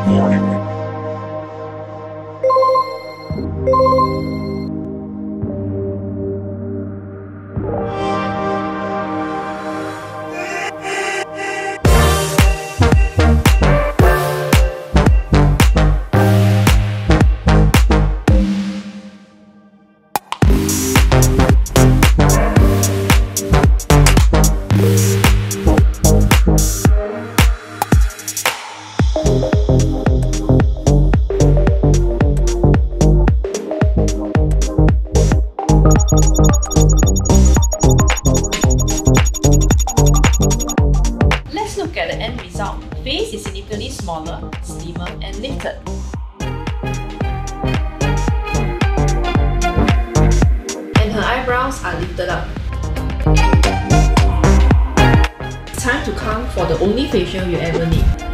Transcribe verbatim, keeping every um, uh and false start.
morning. Let's look at the end result. Face is significantly smaller, slimmer, and lifted. And her eyebrows are lifted up. It's time to come for the only facial you ever need.